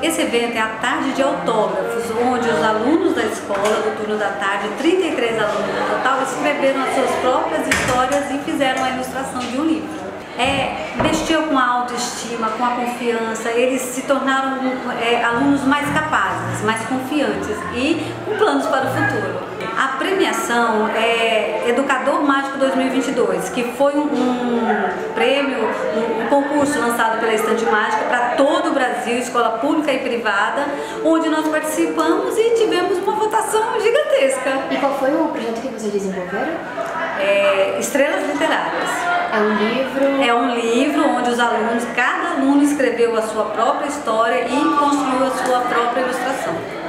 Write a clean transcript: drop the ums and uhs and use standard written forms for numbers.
Esse evento é a tarde de autógrafos, onde os alunos da escola, do turno da tarde, 33 alunos no total, escreveram as suas próprias histórias e fizeram a ilustração de um livro. Mexeu com a autoestima, com a confiança, eles se tornaram alunos mais capazes, mais confiantes e com planos para o futuro. A premiação é Educador Mágico 2022, que foi um prêmio, um concurso lançado pela Estante Mágica para todo o Brasil, escola pública e privada, onde nós participamos e tivemos uma votação gigantesca. E qual foi o projeto que vocês desenvolveram? Estrelas Literárias. É um livro? É um livro onde os alunos, cada aluno escreveu a sua própria história e construiu a sua própria ilustração.